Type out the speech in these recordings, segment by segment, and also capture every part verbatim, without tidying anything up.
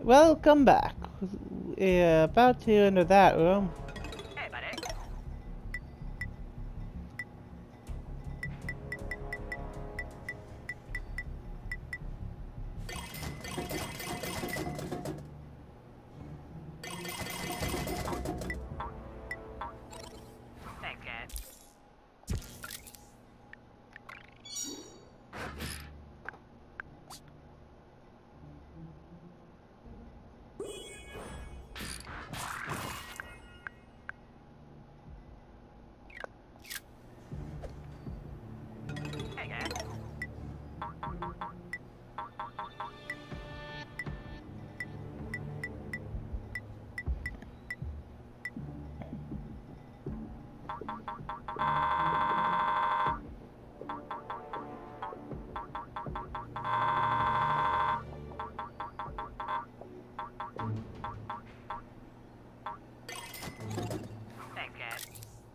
Welcome back. Yeah, about to enter that room. Hey, buddy. Thanks, guys. Hey, guys. Thanks, guys.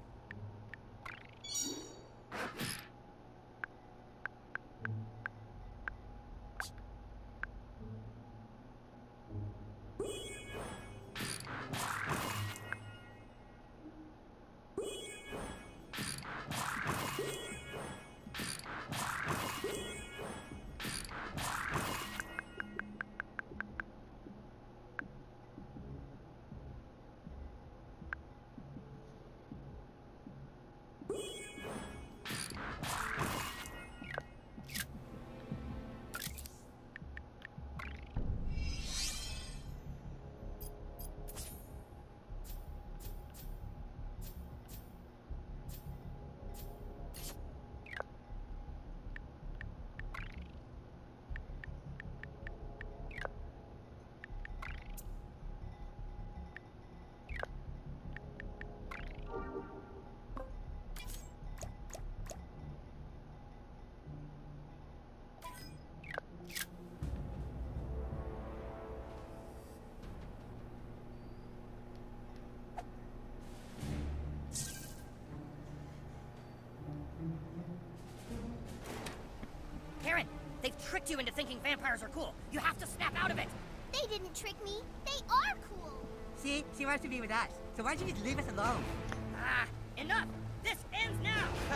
Karen, they've tricked you into thinking vampires are cool. You have to snap out of it. They didn't trick me. They are cool. See, she wants to be with us. So why don't you just leave us alone? Ah, enough. This ends now.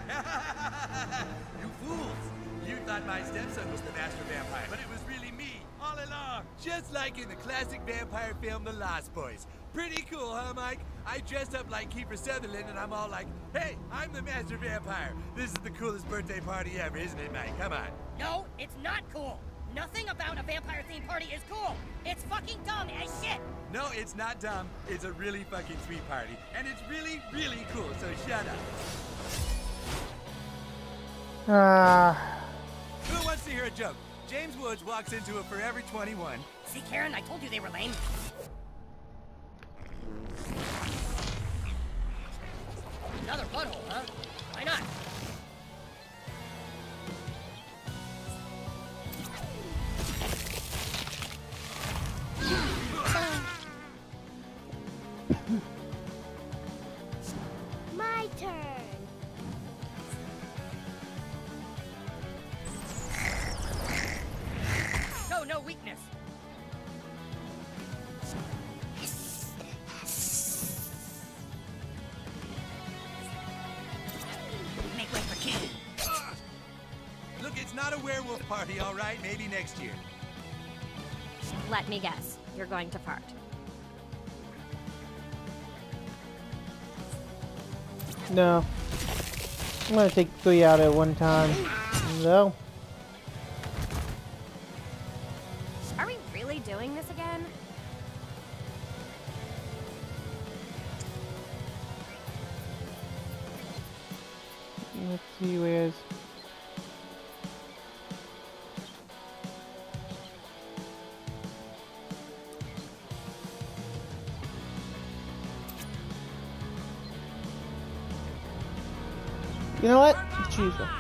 You fools! You thought my stepson was the master vampire, but it was really me, all along. Just like in the classic vampire film, The Lost Boys. Pretty cool, huh, Mike? I dressed up like Kiefer Sutherland, and I'm all like, hey, I'm the master vampire. This is the coolest birthday party ever, isn't it, Mike? Come on. No, it's not cool. Nothing about a vampire-themed party is cool. It's fucking dumb as shit. No, it's not dumb. It's a really fucking sweet party, and it's really, really cool, so shut up. Ah. Who wants to hear a joke? James Woods walks into a Forever twenty-one. See, Karen, I told you they were lame. Another butthole, huh? Why not? My turn. Show no weakness. Make way for King. Ugh. Look, it's not a werewolf party, all right? Maybe next year. Let me guess. You're going to fart. No. I'm gonna take three out at one time. No. Are we really doing this again? Let's see where's. You know what? Choose one.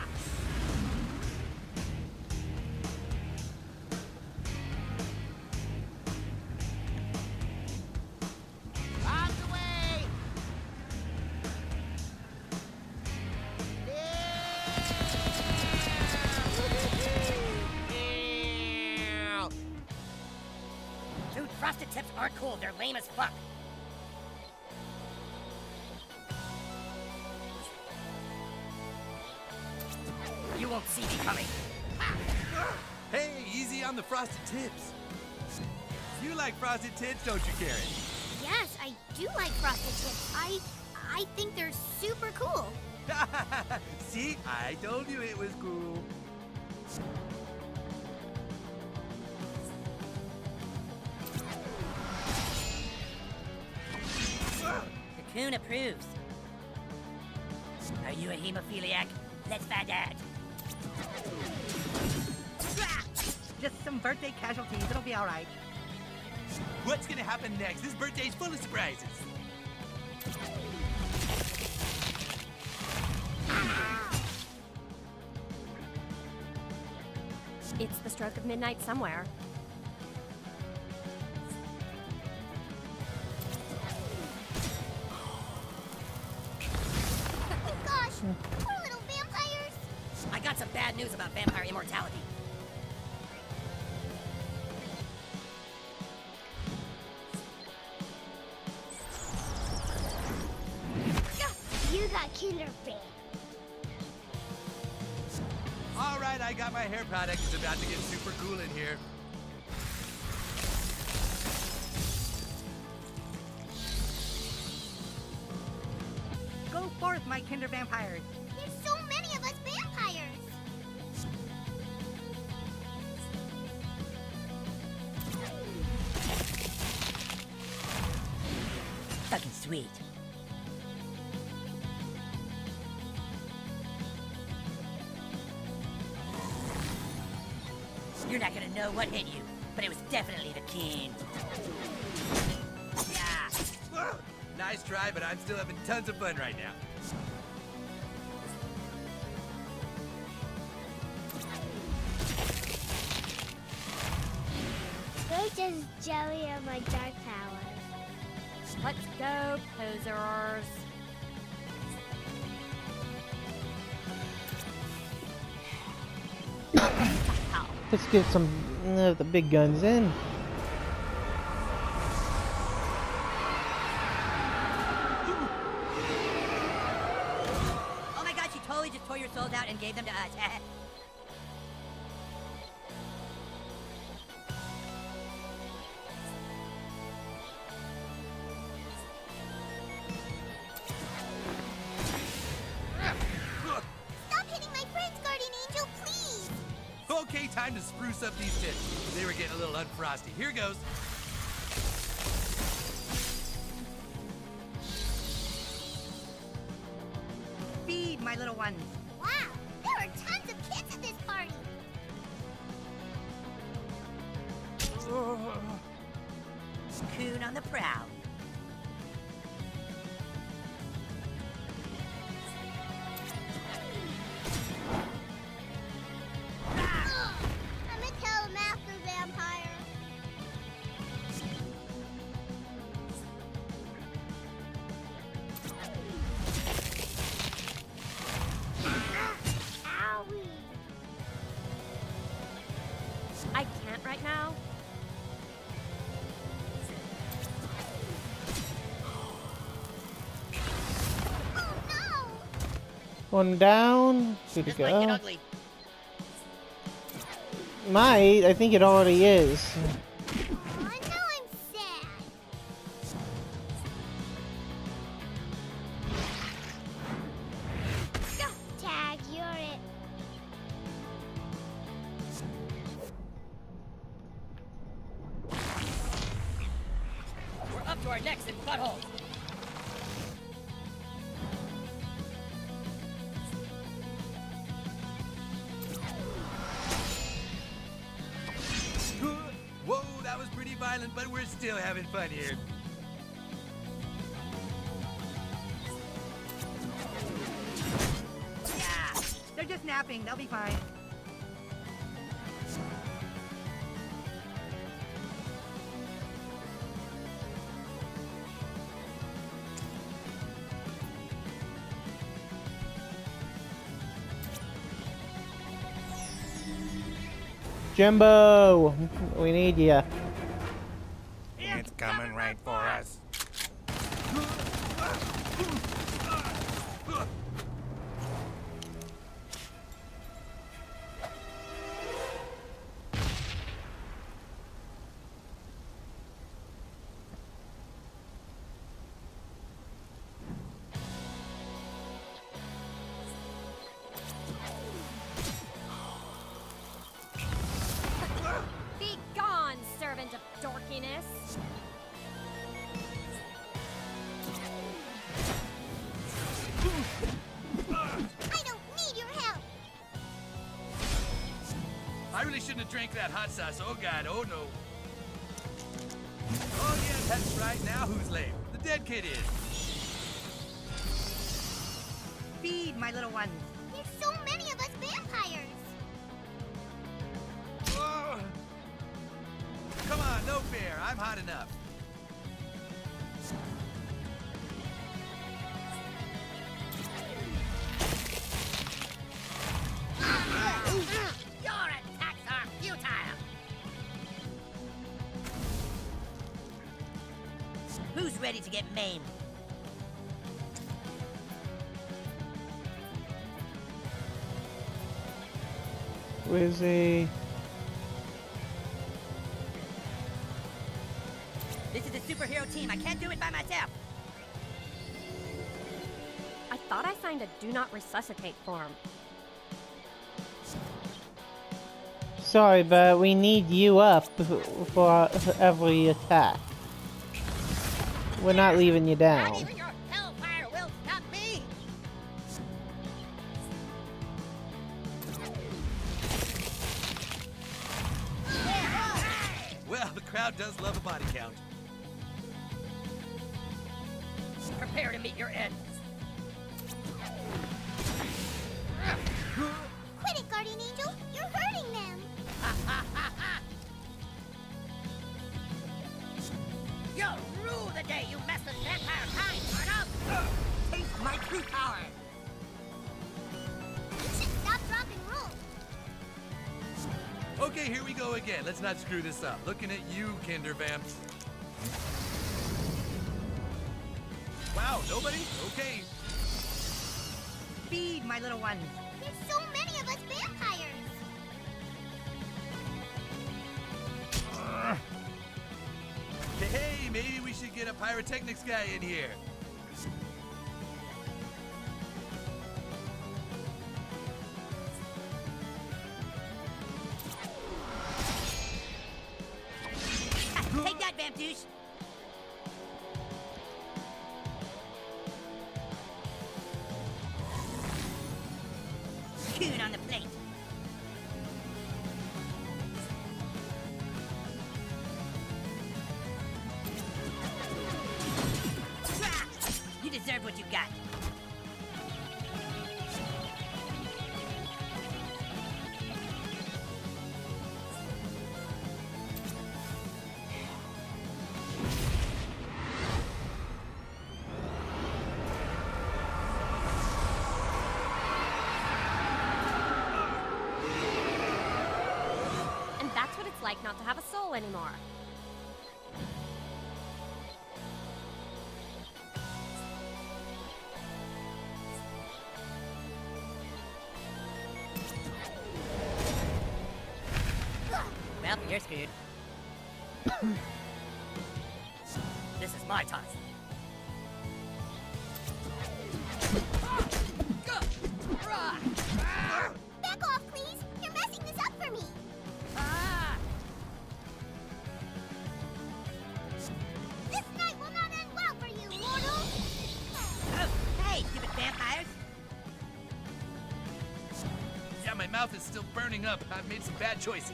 Dude, frosted tips aren't cool. They're lame as fuck. You won't see me coming. Hey, easy on the frosted tips. You like frosted tips, don't you, Karen? Yes, I do like frosted tips. I I think they're super cool. See, I told you it was cool. Cocoon approves. Are you a hemophiliac? Let's find out. Just some birthday casualties. It'll be all right. What's gonna happen next? This birthday's full of surprises. It's the stroke of midnight somewhere. Oh gosh, poor little vampires. I got some bad news about vampire immortality. You got Kinder Bane. All right, I got my hair product. It's about to get super cool in here. Go forth, my Kinder vampires. There's so many of us vampires. Fucking sweet. You're not gonna know what hit you, but it was definitely the king. Yeah. Ah, nice try, but I'm still having tons of fun right now. They're just jelly of my dark power. Let's go, posers. Let's get some of the big guns in. Oh my god, you totally just tore your souls out and gave them to us. Stop hitting my friends, Guardian Angel, please. Okay, time to spruce up these tips. They were getting a little unfrosty. Here goes. Feed, my little ones. Wow, there are tons of kids at this party. Coon on the prowl. Ugh, I'm a telemaster vampire. Ah, owie. I can't right now. Oh no! One down. Good to This might get go. ugly. Might. I think it already is. Oh, now I'm sad. Tag, you're it. We're up to our necks in buttholes. Whoa, that was pretty violent, but we're still having fun here. Yeah. They're just napping. They'll be fine. Jimbo, we need ya. It's coming right for us. Be gone, servant of dorkiness. I don't need your help. I really shouldn't have drank that hot sauce. Oh god, oh no. Oh yeah, that's right. Now who's lame? The dead kid is. Feed my little ones. There's so many of us vampires. Oh. Come on, no fair. I'm hot enough. Your attacks are futile. Who's ready to get maimed? Where's he? This is a superhero team. I can't do it by myself. I thought I signed a do not resuscitate form. Sorry, but we need you up for every attack. We're not leaving you Not down. even your hellfire will stop me. Well, the crowd does love a body count. Prepare to meet your end. Quit it, Guardian Angel. You're hurting them. You'll rue the day you mess with vampire kind, Arnold. Taste my true power. You should stop dropping rules. Okay, here we go again. Let's not screw this up. Looking at you, Kinder Vamps. Wow, nobody? Okay. Feed my little ones. There's so many of us vampires. Hey, maybe we should get a pyrotechnics guy in here. Take that, Vamp Douche. Coon on the plate. You deserve what you got. And that's what it's like not to have a soul anymore. Well, you're screwed. This is my toss. Back off, please. You're messing this up for me. Ah! This night will not end well for you, mortal. Oh, hey, stupid vampires! Yeah, my mouth is still burning up. I've made some bad choices.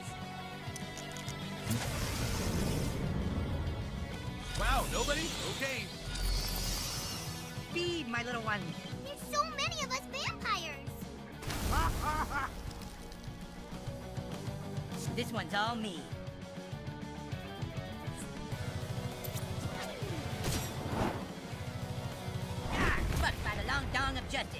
Wow, nobody? Okay. Feed my little ones. There's so many of us vampires. This one's all me. Ah, fucked by the long dong of justice.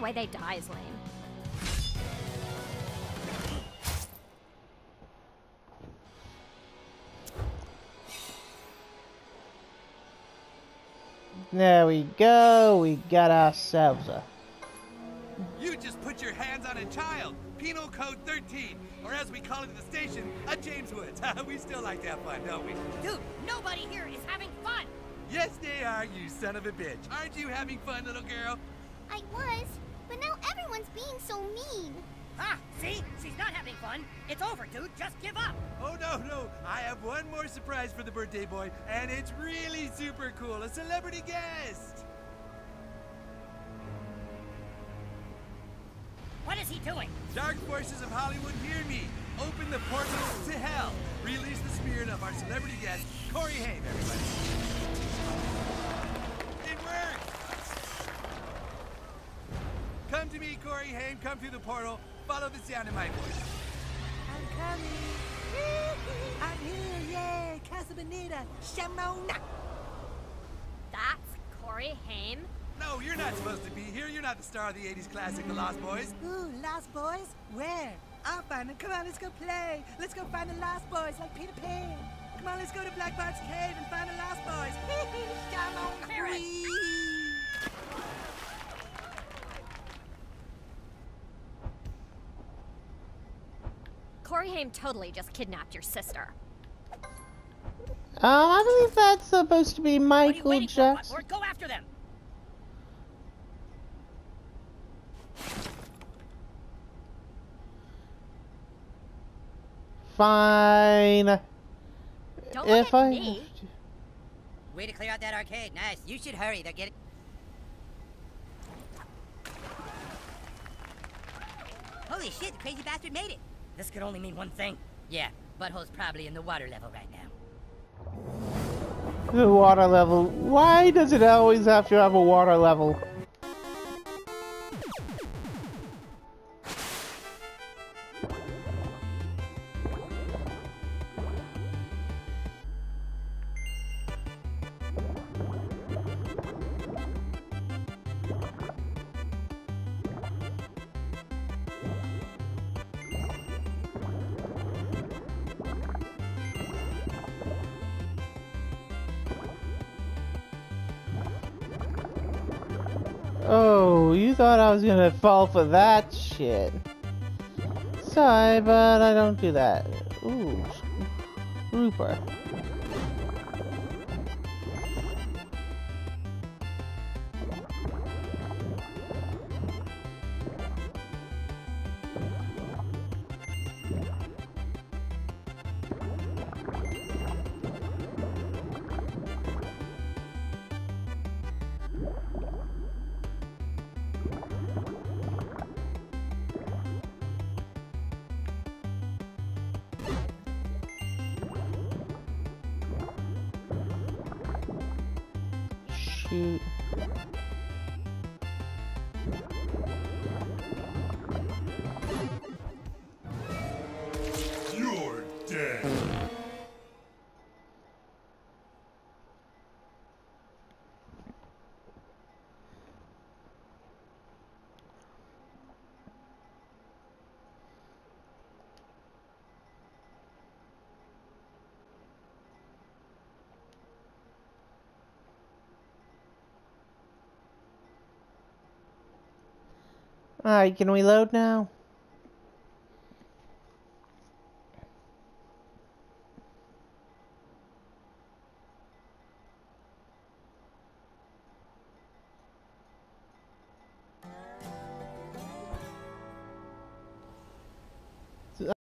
way they die is lame. There we go. We got ourselves a... You just put your hands on a child. Penal Code thirteen, or as we call it at the station, a James Woods. We still like to have fun, don't we? Dude, nobody here is having fun. Yes, they are, you son of a bitch. Aren't you having fun, little girl? I was, but now everyone's being so mean. Ah, see? She's not having fun. It's over, dude. Just give up. Oh, no, no. I have one more surprise for the birthday boy, and it's really super cool. A celebrity guest. What is he doing? Dark forces of Hollywood, hear me. Open the portals to hell. Release the spirit of our celebrity guest, Corey Haim, everybody. It worked! Come to me, Corey Haim. Come through the portal. Follow the sound of my voice. I'm coming. I'm here, yay! Casa Bonita, Shamona. That's Corey Haim? No, you're not supposed to be here. You're not the star of the eighties classic, The Lost Boys. Ooh, Lost Boys? Where? I'll find them. Come on, let's go play. Let's go find the Lost Boys like Peter Pan. Come on, let's go to Black Bart's cave and find the Lost Boys. Shamona. Clear it. Whee! Corey Haim totally just kidnapped your sister. Um, I believe that's supposed to be What are you Michael waiting for, Jackson. Buttboard? Go after them. Fine. Don't If look at I me. have to. Way to clear out that arcade. Nice. You should hurry. They're getting... Holy shit, the crazy bastard made it. This could only mean one thing. Yeah, Butthole's probably in the water level right now. The water level. Why does it always have to have a water level? Oh, you thought I was gonna fall for that shit. Sorry, but I don't do that. Ooh, Rupert. Shoot. You're dead. Alright, can we load now?